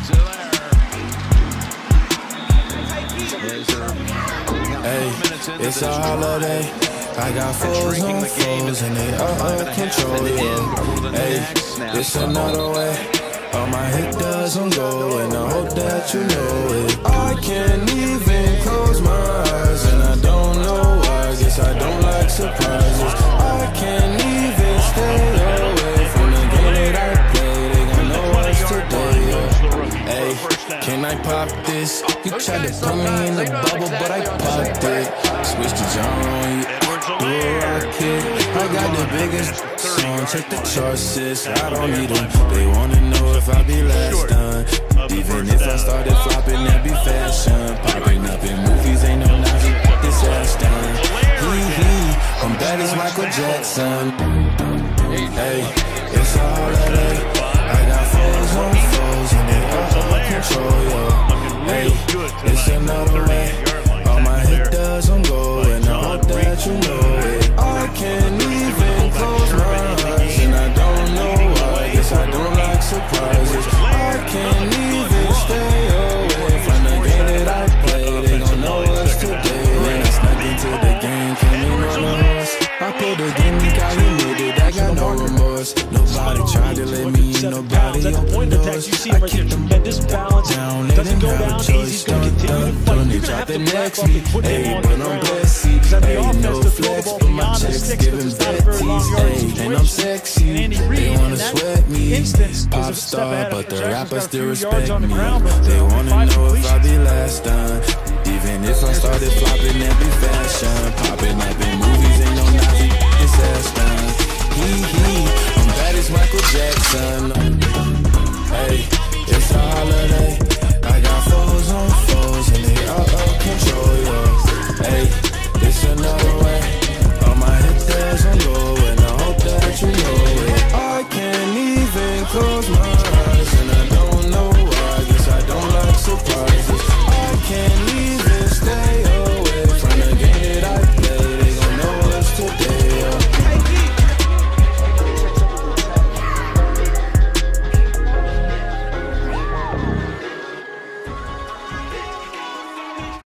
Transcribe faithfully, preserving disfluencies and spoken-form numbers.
Hey, it's a holiday. I got foes on foes and they out of control, yeah. Hey, it's another way. All my hit doesn't go, and I hope that you know it. I can't even close my eyes, and I don't know why. Guess I don't like surprises. I can't even stay away from the game that I play. They gon' know us today, yeah. Hey, can I pop this? You tried to put me in the bubble, but I popped it. Switch to genre, do a rocket. I got the biggest song, check the charts, sis. I don't need them. They wanna know if I be last done. Even if I started flopping, that be fashion. Popping up in movies, ain't no Nazi, this ass done. Hee hee, I'm bad as Michael Jackson. Hey, it's a holiday. I got foes on foes and they out of control, yo. Hey, it's another way. All my hit doesn't go, and I hope that you know it. I can't even close my eyes, and I don't know why. Guess I don't like surprises. I can't even stay away from the game that I play. They gon' know us today. When I snuck into the game, came in on the horse. I pulled the gimmick, I admitted I got no remorse. Nobody tried to let me in, nobody opened doors. I keep them down, let them have a choice. Dun, dun, dun, they try to next me. Hey, but I'm blessed, hey, no flex, but my checks giving vetties. Hey, and I'm sexy, they wanna sweat me. Pop star, but the rappers still respect me. They wanna know if I be last done. Even if I started flopping, that be fashion. Popping up in movies, ain't no Nazi, it's ass done. Hee hee, I'm bad as Michael Jackson. Hey.